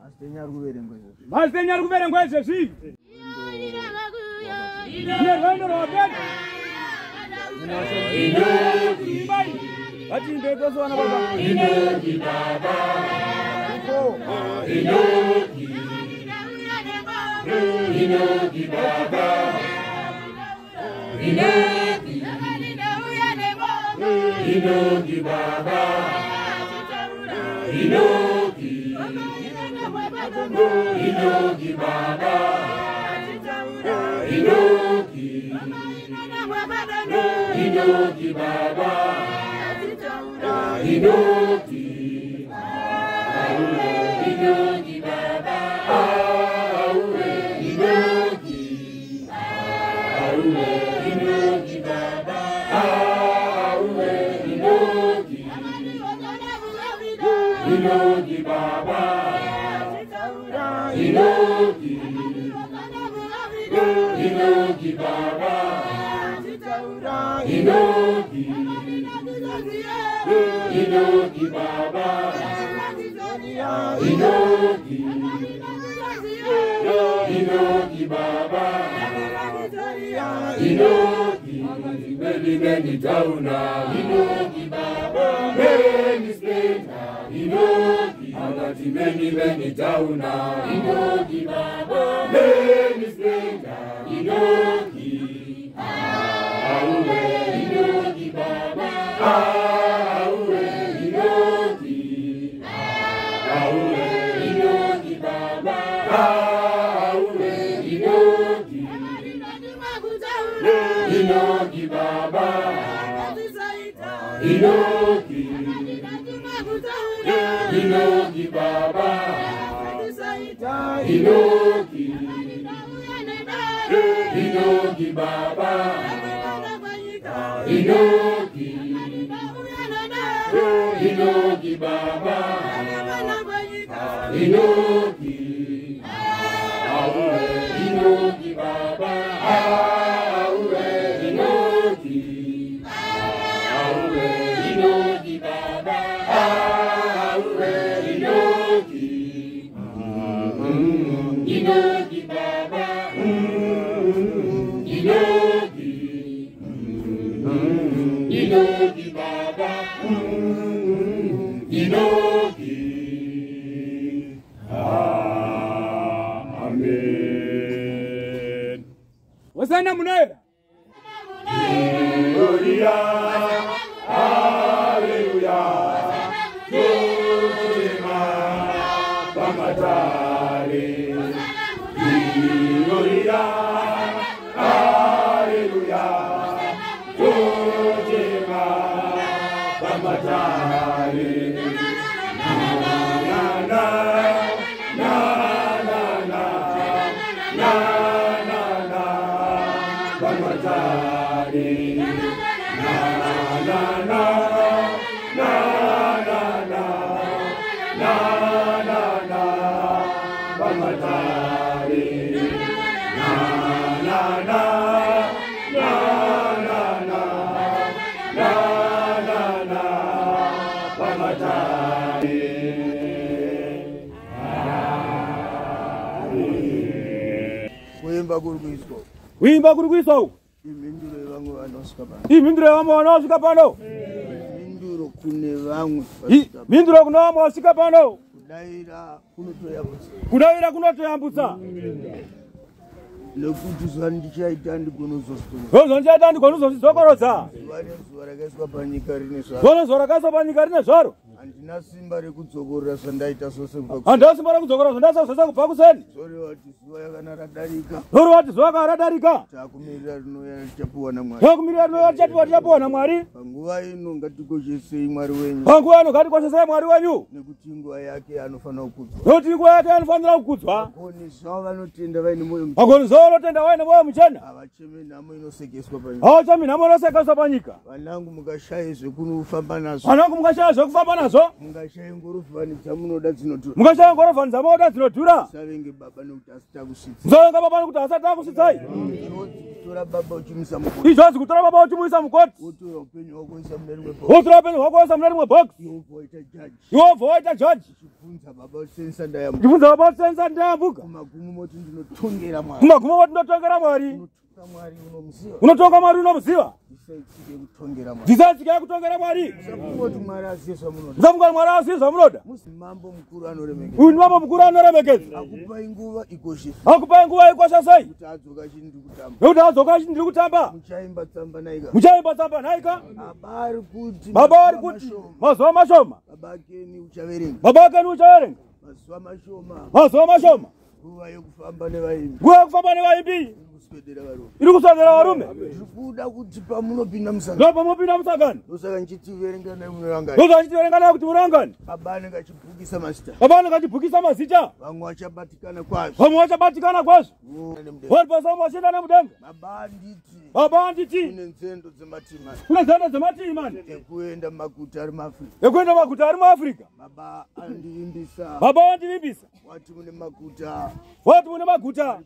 Mastenyar kuverengo izvo zvi. Nerwendo rwapedza. Vatinde tosi vana baba. Inoki baba. Inoki. Inoki baba. Inoki. Inoki baba. Inoki. Inoki baba. Inoki. Inoki baba. Inoki. Inoki baba. Aure. Inoki. Aure. Inoki baba. Aure. Inoki. Inoki baba. Inoki. Inoki baba. Inoki. Inoki baba. Inoki. Inoki baba. Inoki. Many tauna. Inoki baba. Many spenda. Inoki. Agati many tauna. Inoki baba. Many spenda. Inoki. Aure. Inoki baba. Aure. Inoki. Aure. Inoki baba. Aure. Inoki. Inoki baba. Inoki. Inoki baba. Inoki. Inoki baba. Inoki. Inoki baba. Inoki. Aure. Inoki baba. Aure. Inoki. Aure. Inoki baba. Aure. Inoki. Inoki baba. Inoki. Inoki baba. Inoki. Amen. Wasana munera. Hallelujah. Hallelujah. Tujema pamatare. Hallelujah. Hallelujah. Tujema pamatare. Na na na na na na na na pamatare. Na na na na na na na na na pamatare. Na na na na na na na na na pamatare. Kuimba kuri kuiso. Imindure vamwe vanosvika pano. Minduro kune vamwe. Minduro kuna vamwe vasvika pano. Kudaira kunotoyambutsa. Nekuti zuva ndichaita ndigonozozvitorodza. Ndichaita ndigonozozvizokorodza. Zuva rakaiswa panyika rine zvaro. Handina simba rekudzokorera zvandaita zvose kubva handina simba rekudzokorera zvandaita zvose kubva kuseni. Zoreva kuti zuva yakana radarika. Zoreva kuti zuva kana radarika. Takumirira rinouya richapiwa naMwari. Takumirira rinouya richapiwa naMwari. Panguva ino ngatikoshesei Mwari wenyu. Panguva ino ngatikoshesei Mwari wenyu. Nekuti nguva yake anofanira kukudzwa. Nekuti nguva yake anofanira kukudzwa. Vagoni zvavo vanotenda vaine mwoyo muchena. Vagoni zvavo vanotenda vaine mwoyo muchena. Havachemi nhamo inosekeswa panyika. Havachemi nhamo inosekeswa panyika. Vanangu mukashaya zvekunofamba nazvo. Vanangu mukashaya zvekufamba nazvo. nazo. Mungashaye ngorofanidza munoda dzinodhura. Mungashaye ngorofanidza munoda dzinodhura. Savenge baba nekuti asitakusvitsa. Musavenga baba nekuti asatakusvitsai. Tora baba uchimisa mukoti. Izvozvi kutora baba uchimuisa mukoti. Wotora upenyu hwako uisa mune rimwe bhokisi. Wotora upenyu hwako uisa mune rimwe bhokisi. Jehovha waita jaji. Uchibvunza baba usenzisa ndayambuka. Uchibvunza baba usenzisa ndayambuka. Kumagumo moti ndinotongera Mwari. Kumagumo moti ndinotongera Mwari. Mwari unomuziva. Unotonga Mwari unomuziva. Ndisaitsike kutongera Mwari. Musafungoti Mwari aziye zvamunoda. Musafungoti Mwari aziye zvamunoda. Mambo mukuru anoremekedza. Uyu mambo mukuru anoremekedza. Akupai nguva ikoshesa. Akupai nguva ikoshesai. Kuti adzoka chini ndiri kutamba. Nekuti adzoka chini ndiri kutamba. Muchaimba tsamba naika. Muchaimba tsamba naika. Baba ari kuti. Baba ari kuti. Mazuva mashoma. Baba keni uchaverenga. Baba keni uchaverenga. Mazuva mashoma. Mazuva mashoma. Nguva yekufamba nevaimbi. Nguva yekufamba nevaimbi. Iri kuswedera varume. Ndikuda kuti pamunopinda musangano. Ndo pamunopinda musangano. Ndosaka nchitiverenga naye munorangana. Ndosaka nchitiverenga naye kuti murangane. Baba anenge achibhukisa mazita. Baba anenge achibhukisa mazita. Vamwe vachabatikana kwazvo. Vamwe vachabatikana kwazvo. Vari pasamu vachenda nemudenga. Baba anditi. Baba anditi. Kune nzendo dzematimani. Kune nzendo dzematimani. Ekuenda mumaguta ari muAfrica. Ekuenda mumaguta ari muAfrica. Baba andivimbisa. Baba andivimbisa. Wati mune maguta. Wati mune maguta.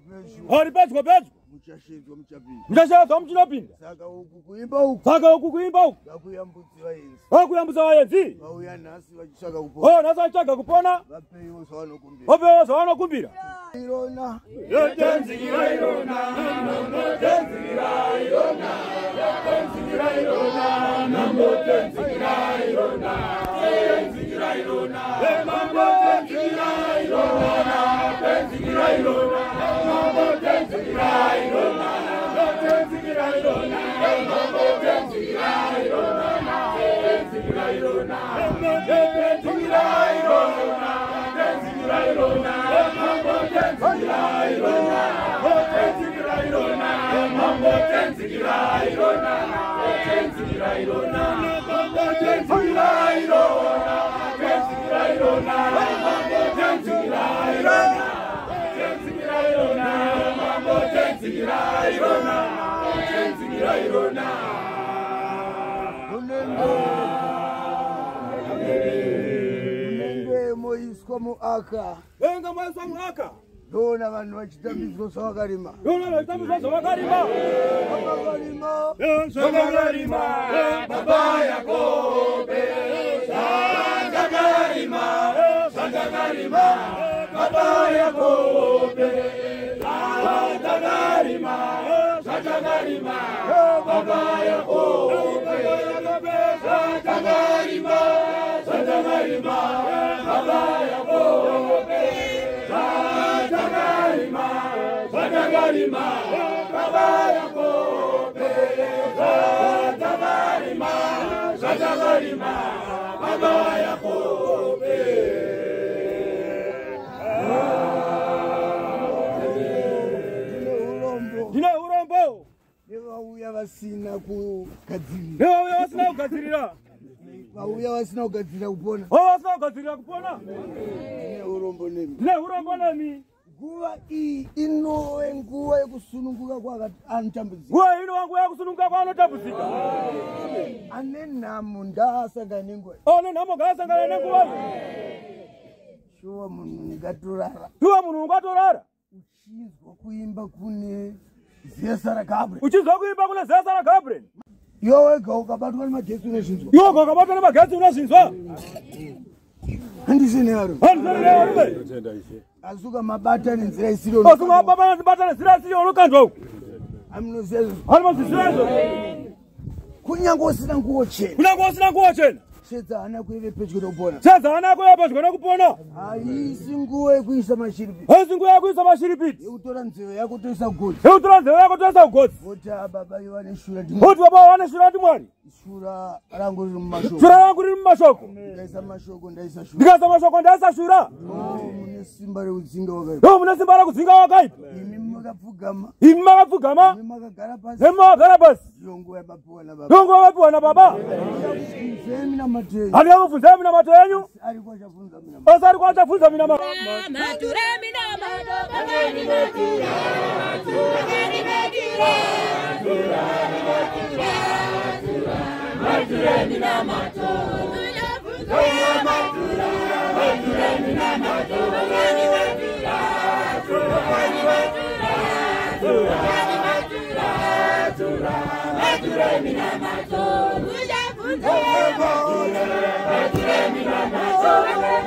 Ari pedyo pedyo. Muchashedzwa muchapinda. Muchashedzwa muchinopinda. Saka uku kuimba uku. Saka uku kuimba uku. Vakuyambudzi vaenzi. Vakuyambudza vaenzi. Vauya nhasi vachitsvaga kupona. Oh, nhasi vachitsvaga kupona. Vapeiwo zvavanokumbira. Vapewo zvavanokumbira. Irona. Yotenzikira irona. Nambotenzikira irona. Yotenzikira irona. Nambotenzikira irona. Yotenzikira irona. Nambotenzikira irona. Yotenzikira irona. Nambotenzikira irona. Yotenzikira irona. Nambotenzikira irona. Yotenzikira irona. Yotenzikira irona. Yotenzikira irona. Nambotenzikira irona. Yotenzikira irona. Nambotenzikira irona. Yotenzikira irona. Nambotenzikira irona. Yotenzikira irona. Nambotenzikira irona. Yotenzikira irona. Nambotenzikira irona. Yotenzikira irona. Unenge moiswa muaka. Venga moiswa muaka. Ndona vanhu vachitambidzwa zvavakarima. Ndona vanhu vachitambidzwa zvavakarima. Vakavarima. Zvavakarima. Baba Yakobe. Zvavakarima. Zvavakarima. Baba Yakobe. Zvavakarima. Zvavakarima. Baba Yakobe. Zvavakarima. Zvavakarima. Baba Yakobe. Zvavakarima. Zvavakarima. Baba Yakobe. Zvavakarima. Zvavakarima. Baba Yakobe. Ndine urombo. Nevauya vasina kugadzirira. Nevauya vasina kugadzirira. Vauya vasina kugadzirira kupona. Vasina kugadzirira kupona. Ndine urombo nemi. Ndine urombo nemi. Nguva iyi inove nguva yekusununguka kwaanotambudzika. Nguva ino nguva yekusununguka kwaanotambudzika. Ane nhamo ngaasangane nenguva. Ane nhamo ngaasangane nenguva. Shuwa munhu ngatorara. Shuwa munhu ngatorara. Uchizwa kuimba kune zesa raGabriel. Uchizwa kuimba kune zesa raGabriel. Iwe wega ukabatwa nemagetsi unozvinzwa. Iwe wega ukabatwa nemagetsi unozvinzwa. Handisini varume. Handisini varume. Asuka mabata nenzira isiriyo. Asuka mabata nenzira isiriyo unokandwa uku. Amunoziva izvo. Amunoziva izvo. Kunyange usina nguo chena. Kunyange usina nguo chena. Shedza hana kuive pedyo nekupona. Shedza hana kuive pedyo nekupona. Haisi nguva yekuisa mashiripiti. Haisi nguva yekuisa mashiripiti. Yekutora nzeve yako toisa kugodzi. Yekutora nzeve yako toisa kugodzi. Voti baba iva neshura ndimwari. Voti baba iva neshura ndimwari. Shura rangu riri mumashoko. Shura rangu riri mumashoko. Ndikaisa mashoko ndaisa shura. Ndikaisa mashoko ndaisa shura. Mune simba rekudzinga wakaipa. Ndo mune simba rekudzinga wakaipa. Imi makapfugama. Imi makapfugama. Imi makagara pasi. Imi makagara pasi. Ndongo yapapiwa na baba. Ndongo yapapiwa na baba. Zemi na mateyu. Handikakufunzai mina mato enyu. Ariko achafunza mina. Ose ariko achafunza mina mato. Mature mina mato. Bagani mature. Bagani mature. Mature mina mato. Matura,